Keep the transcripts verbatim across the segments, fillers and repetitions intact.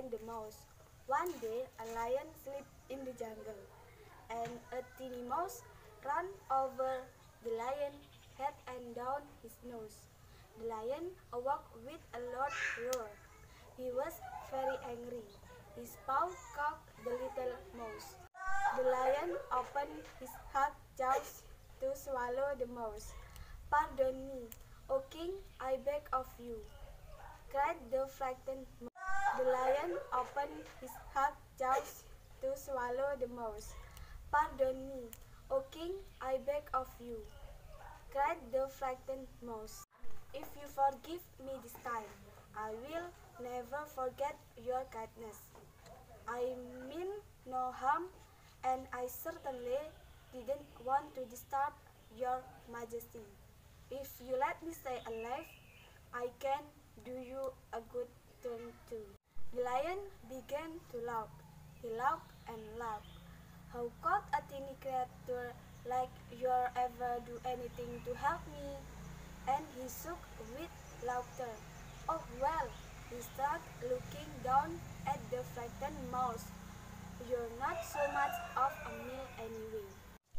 and the mouse. One day a lion slept in the jungle, and a tiny mouse ran over the lion's head and down his nose. The lion awoke with a loud roar. He was very angry. His paw caught the little mouse. The lion opened his hard jaws to swallow the mouse. "Pardon me, O king, I beg of you," cried the frightened mouse. The lion opened his hard jaws to swallow the mouse. "Pardon me, O king, I beg of you," cried the frightened mouse. "If you forgive me this time, I will never forget your kindness. I mean no harm, and I certainly didn't want to disturb your majesty. If you let me stay alive, I can do you a good turn too." The lion began to laugh. He laughed and laughed. "How could a tiny creature like you ever do anything to help me?" And he shook with laughter. "Oh well," he said, looking down at the frightened mouse, "you're not so much of a meal anyway."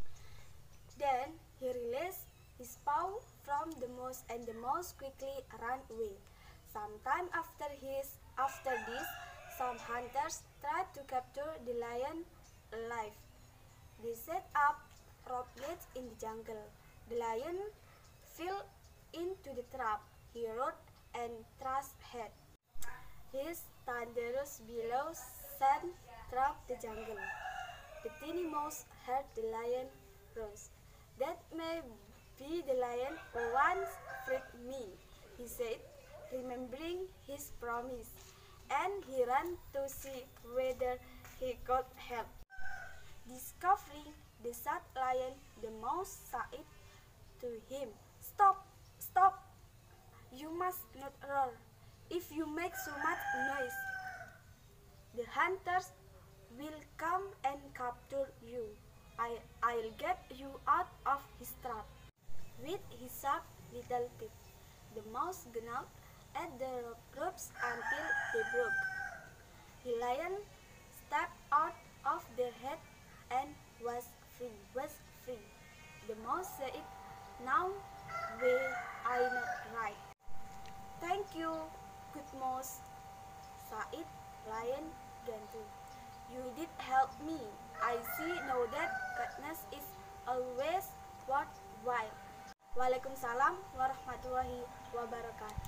Then he released his paw from the mouse, and the mouse quickly ran away. Sometime after his after this, some hunters tried to capture the lion alive. They set up roadblocks in the jungle. The lion fell into the trap. He roared and thrashed ahead. His thunderous bellows sent through the jungle. The tiny mouse heard the lion roar. "That may be the lion who once freed me," he said, remembering his promise, and he ran to see whether he could help. Discovering the sad lion, the mouse shouted to him, "Stop! Stop! You must not roar. If you make so much noise, the hunters will come and capture you. I, I'll get you out of his trap." With his sharp little teeth, the mouse gnawed at the ropes until they broke. The lion stepped out of their head and was free, was free. The mouse said, "Now we I not right." "Thank you, good mouse," said lion gently. "You did help me. I see now that kindness is always worthwhile." Waalaikumsalam warahmatullahi wabarakatuh.